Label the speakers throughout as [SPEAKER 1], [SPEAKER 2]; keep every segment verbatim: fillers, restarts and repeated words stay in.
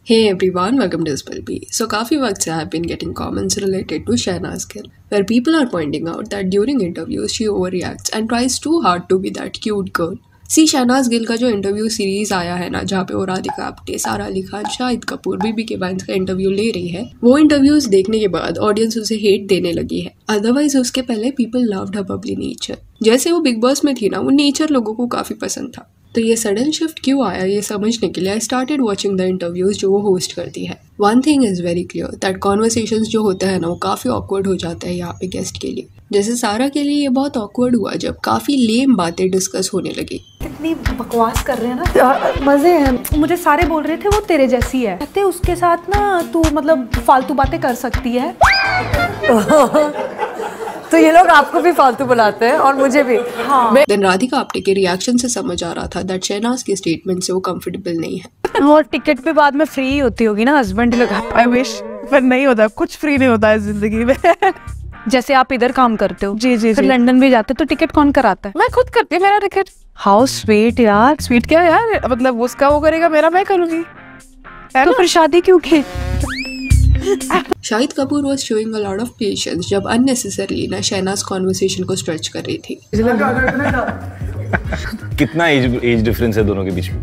[SPEAKER 1] Hey everyone, welcome to Spill Bee. So काफी वक्त से I've been getting comments related to Shehnaz Gill, where people are pointing out that during interviews she overreacts and tries too hard to be that cute girl. सी शहनाज गिल का जो interview series आया है ना, जहाँ पे वो राधिका आप्टे, सारा अली खान, शाहिद कपूर, बीबी के बाइंस का इंटरव्यू ले रही है, वो इंटरव्यूज देखने के बाद ऑडियंस उसे हेट देने लगी है। अदरवाइज उसके पहले people loved her bubbly nature. जैसे वो बिग बॉस में थी ना, वो नेचर लोगों को काफी पसंद था। तो ये सडन शिफ्ट क्यों आया, ये समझने के लिए I started watching the interviews जो वो होस्ट करती है। One thing is very clear that conversations जो होते हैं ना, वो काफी ऑकवर्ड हो जाते हैं यहाँ पे गेस्ट के लिए। जैसे सारा के लिए ये बहुत ऑकवर्ड हुआ जब काफी लेम बातें डिस्कस होने लगी।
[SPEAKER 2] कितनी बकवास कर रहे हैं ना, मजे हैं। मुझे सारे बोल रहे थे वो तेरे जैसी है, कहते उसके साथ ना तू मतलब फालतू बातें कर सकती है।
[SPEAKER 3] तो ये लोग आपको भी फालतू बुलाते हैं और मुझे भी।
[SPEAKER 2] हाँ।
[SPEAKER 1] देन राधिका आप्टे के रिएक्शन से समझ आ रहा था दैट शहनाज के स्टेटमेंट से वो कंफर्टेबल नहीं है।
[SPEAKER 3] और टिकट पे बाद में फ्री होती होगी ना, हस्बैंड लगा।
[SPEAKER 4] आई विश, पर नहीं होता, कुछ फ्री नहीं होता है जिंदगी में।
[SPEAKER 3] जैसे आप इधर काम करते हो,
[SPEAKER 4] जी जी
[SPEAKER 3] फिर
[SPEAKER 4] जी।
[SPEAKER 3] लंदन भी जाते तो टिकट कौन कराता है?
[SPEAKER 4] मैं खुद करती हूँ मेरा टिकट।
[SPEAKER 3] हाउ स्वीट यार।
[SPEAKER 4] स्वीट क्या यार, मतलब उसका वो करेगा, मेरा मैं करूंगी।
[SPEAKER 3] तो फिर शादी क्यों की?
[SPEAKER 1] Shahid Kapoor was showing a lot of patience जब अननेसेसरली ना शहनाज कॉन्वर्सेशन को स्ट्रेच कर रही थी।
[SPEAKER 5] कितना एज एज डिफरेंस है दोनों के बीच में?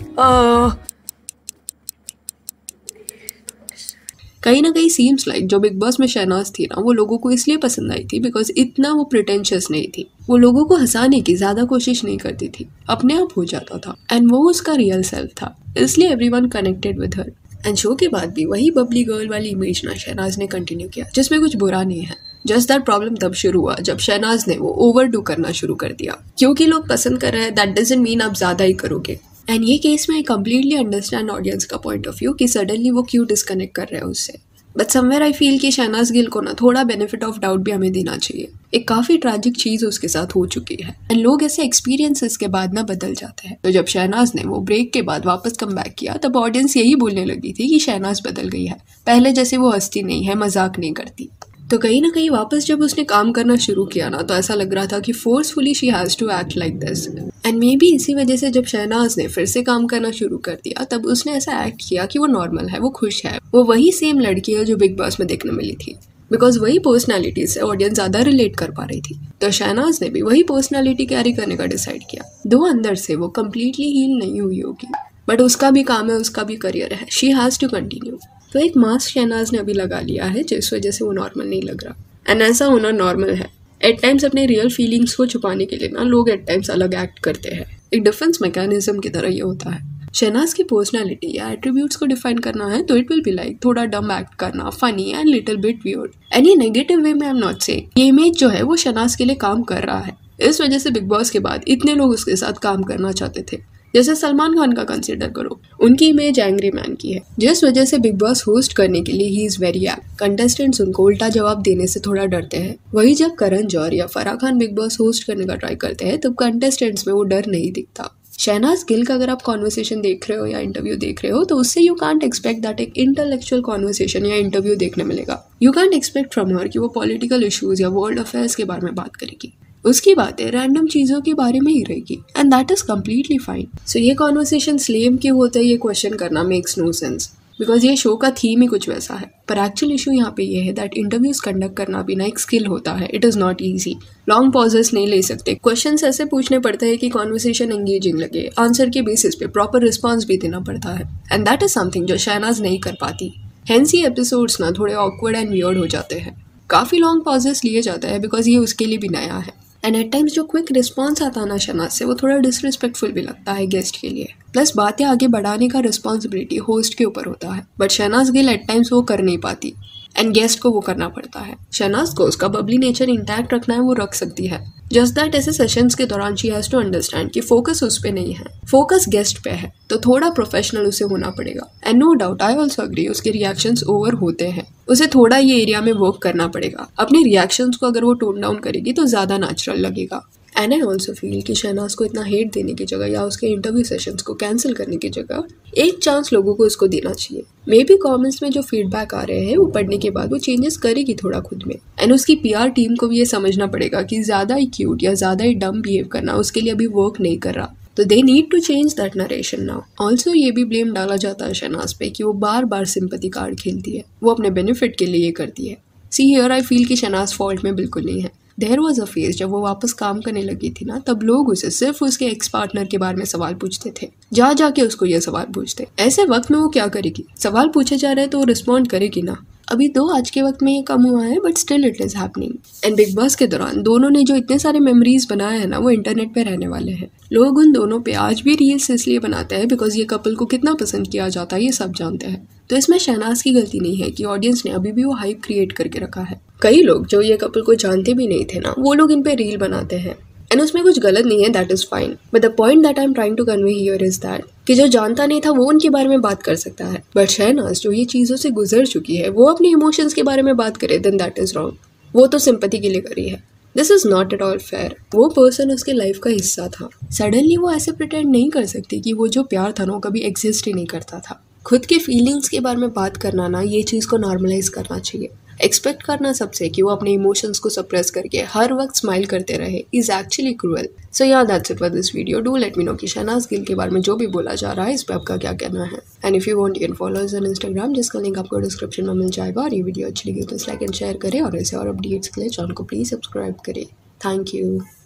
[SPEAKER 1] कहीं ना कहीं सीम्स लाइक जो बिग बॉस में शहनाज थी ना, वो लोगों को इसलिए पसंद आई थी बिकॉज इतना वो प्रिटेंशियस नहीं थी। वो लोगों को हंसाने की ज्यादा कोशिश नहीं करती थी, अपने आप हो जाता था एंड वो उसका रियल सेल्फ था, इसलिए everyone connected with her. And show के बाद भी वही बबली गर्ल वाली इमेज ना शहनाज ने कंटिन्यू किया, जिसमें कुछ बुरा नहीं है। जस्ट दैट प्रॉब्लम तब शुरू हुआ जब शहनाज ने वो ओवर डू करना शुरू कर दिया। क्योंकि लोग पसंद कर रहे हैं दैट डजंट मीन आप ज्यादा ही करोगे। एंड ये केस में आई कम्प्लीटली अंडरस्टैंड ऑडियंस का पॉइंट ऑफ व्यू कि सडनली वो क्यों डिस्कनेक्ट कर रहे हैं उससे। बट समवेयर आई फील कि शहनाज गिल को ना थोड़ा बेनिफिट ऑफ डाउट भी हमें देना चाहिए। एक काफी ट्रैजिक चीज उसके साथ हो चुकी है एंड लोग ऐसे एक्सपीरियंसेस के बाद ना बदल जाते हैं। तो जब शहनाज ने वो ब्रेक के बाद वापस कम बैक किया, तब ऑडियंस यही बोलने लगी थी कि शहनाज बदल गई है, पहले जैसे वो हंसती नहीं है, मजाक नहीं करती। तो कहीं ना कहीं वापस जब उसने काम करना शुरू किया ना, तो ऐसा लग रहा था कि forcefully she has to act like this. And maybe इसी वजह से जब शहनाज ने फिर से काम करना शुरू कर दिया, तब उसने ऐसा एक्ट किया कि वो नॉर्मल है, वो खुश है, वो वही सेम लड़की है जो बिग बॉस में देखने मिली थी। बिकॉज वही पर्सनैलिटी से ऑडियंस ज्यादा रिलेट कर पा रही थी। तो शहनाज ने भी वही पर्सनैलिटी कैरी करने का डिसाइड किया। दो अंदर से वो कम्प्लीटली हील नहीं हुई होगी, बट उसका भी काम है, उसका भी करियर है, शी हैज टू कंटिन्यू। तो एक मास्क शहनाज ने अभी लगा लिया है जिस वजह से वो नॉर्मल नहीं लग रहा, एंड ऐसा होना नॉर्मल है। एट टाइम्स अपने रियल फीलिंग्स को छुपाने के लिए ना लोग एट टाइम्स अलग एक्ट करते हैं, एक डिफेंस मैकेनिज्म की तरह ये होता है। शहनाज की पर्सनालिटी या एट्रीब्यूट्स को डिफाइन करना है तो इट विल बी लाइक थोड़ा डम एक्ट करना, funny and little bit weird. Any negative way में आई एम नॉट सेइंग। ये इमेज जो है वो शहनाज के लिए काम कर रहा है, इस वजह से बिग बॉस के बाद इतने लोग उसके साथ काम करना चाहते थे। जैसे सलमान खान का कंसिडर करो, उनकी इमेज एंग्री मैन की है, जिस वजह से बिग बॉस होस्ट करने के लिए ही इज वेरी एक्ट। कंटेस्टेंट्स उनको उल्टा जवाब देने से थोड़ा डरते हैं। वही जब करण जौहर या Farah Khan big boss host करने का ट्राई करते हैं, तब कंटेस्टेंट्स में वो डर नहीं दिखता। शहनाज गिल का अगर आप कॉन्वर्सेशन देख रहे हो या इंटरव्यू देख रहे हो, तो उससे यू कांट एक्सपेक्ट दैट एक इंटेलेक्चुअल कॉन्वर्सेशन या इंटरव्यू देखने मिलेगा। You can't expect from her कि वो पॉलिटिकल इश्यूज या वर्ल्ड अफेयर्स के बारे में बात करेगी। उसकी बातें रैंडम चीजों के बारे में ही रहेगी and that is completely fine. So ये कॉन्वर्सेशन स्लेम क्यों होता है, ये क्वेश्चन करना मेक्स नो सेंस, बिकॉज ये शो का थीम ही कुछ वैसा है। पर एक्चुअल इशू यहाँ पे ये है दैट इंटरव्यूज कंडक्ट करना भी ना एक स्किल होता है, it is not easy. Long pauses नहीं ले सकते, क्वेश्चंस ऐसे पूछने पड़ते हैं कि कॉन्वर्सेशन एंगेजिंग लगे, आंसर के बेसिस पे प्रॉपर रिस्पॉन्स भी देना पड़ता है, एंड दैट इज समथिंग जो शहनाज नहीं कर पाती। हेंस ये एपिसोड्स ना थोड़े ऑकवर्ड एंड वियर्ड हो जाते हैं। काफी लॉन्ग पॉजेस लिए जाते हैं बिकॉज ये उसके लिए भी नया है। एंड एट टाइम्स जो क्विक रिस्पॉन्स आता है ना शहनाज से, वो थोड़ा डिसरिस्पेक्टफुल भी लगता है गेस्ट के लिए। प्लस बातें आगे बढ़ाने का रिस्पॉन्सिबिलिटी होस्ट के ऊपर होता है, but Shehnaaz Gill at times वो कर नहीं पाती एंड गेस्ट को वो करना पड़ता है। शहनाज को उसका बबली नेचर इंटैक्ट रखना है, वो रख सकती है। जस्ट दैट ऐसे सेशंस के दौरान शी हैज टू अंडरस्टैंड कि फोकस उस पे नहीं है, फोकस गेस्ट पे है, तो थोड़ा प्रोफेशनल उसे होना पड़ेगा। And no doubt I also agree उसके रिएक्शंस ओवर होते हैं, उसे थोड़ा ये एरिया में वर्क करना पड़ेगा। अपने रिएक्शंस को अगर वो टोन डाउन करेगी तो ज्यादा नेचुरल लगेगा। एंड आई ऑल्सो फील कि शहनाज को इतना हेट देने की जगह या उसके इंटरव्यू सेशंस को कैंसिल करने की जगह एक चांस लोगों को उसको देना चाहिए। मे बी कमेंट्स में जो फीडबैक आ रहे हैं वो पढ़ने के बाद वो चेंजेस करेगी थोड़ा खुद में। एंड उसकी पीआर टीम को भी ये समझना पड़ेगा कि ज्यादा ही क्यूट या ज्यादा ही डम बिहेव करना उसके लिए अभी वर्क नहीं कर रहा। तो they need to change that narration now. Also ये भी ब्लेम डाला जाता है शहनाज पे कि वो बार बार सिंपैथी कार्ड खेलती है, वो अपने बेनिफिट के लिए ये करती है। सी हियर आई फील कि शहनाज फॉल्ट में बिल्कुल नहीं है। देयर वॉज अ फेज जब वो वापस काम करने लगी थी ना, तब लोग उसे सिर्फ उसके एक्स पार्टनर के बारे में सवाल पूछते थे, जा जाके उसको ये सवाल पूछते। ऐसे वक्त में वो क्या करेगी? सवाल पूछे जा रहे हैं तो वो रिस्पॉन्ड करेगी ना। अभी तो आज के वक्त में ये कम हुआ है, but still it is happening. And big boss के दौरान दोनों ने जो इतने सारे मेमोरीज बनाए हैं ना, वो इंटरनेट पे रहने वाले हैं। लोग उन दोनों पे आज भी रील्स इसलिए बनाते हैं बिकॉज ये कपल को कितना पसंद किया जाता है ये सब जानते हैं। तो इसमें शहनाज की गलती नहीं है कि ऑडियंस ने अभी भी वो हाइप क्रिएट करके रखा है। कई लोग जो ये कपल को जानते भी नहीं थे ना, वो लोग इन पे रील बनाते हैं एंड उसमें कुछ गलत नहीं है, that is fine. But the point that I am trying to convey here is that कि जो जानता नहीं था वो उनके बारे में बात कर सकता है, बट शहनाज जो ये चीज़ों से गुजर चुकी है वो अपने इमोशंस के बारे में बात करे, देन दैट इज रॉन्ग। वो तो सिंपैथी के लिए करी है। This is not at all fair. वो पर्सन उसके लाइफ का हिस्सा था। सडनली वो ऐसे प्रिटेंड नहीं कर सकती कि वो जो प्यार था ना वो कभी एग्जिस्ट ही नहीं करता था। खुद के फीलिंग्स के बारे में बात करना ना, ये चीज़ को नॉर्मलाइज करना चाहिए। एक्सपेक्ट करना सबसे कि वो अपने इमोशंस को सप्रेस करके हर वक्त स्माइल करते रहे is actually cruel. So yeah that's it for this video. Do let me know कि शहनाज गिल के बारे में जो भी बोला जा रहा है इस पर आपका क्या कहना है। And if you want you can follow us on Instagram, जिसका लिंक आपको डिस्क्रिप्शन में मिल जाएगा। और ये वीडियो अच्छी लगी तो लाइक एंड शेयर करें और ऐसे और अपडेट्स के लिए चैनल को प्लीज सब्सक्राइब करें। Thank you.